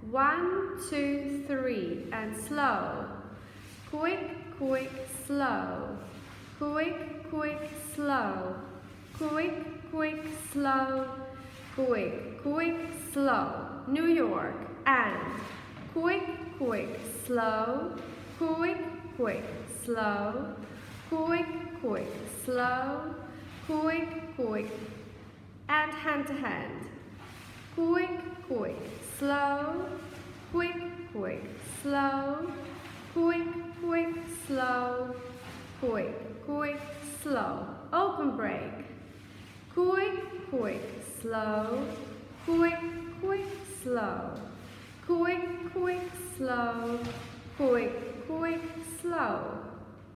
1, 2, 3, and slow. Quick, quick, slow. Quick, quick, slow. Quick, quick, slow. Quick, quick, slow. New York. And quick, quick, slow. Quick, quick, slow. Quick, quick, slow. Quick, quick. And hand to hand. Quick, quick, slow. Quick, quick, slow. Quick, quick, slow. Quick, quick, slow. Open break. Quick, quick, slow. Quick, quick, slow. Quick, quick, slow. Quick, quick, slow.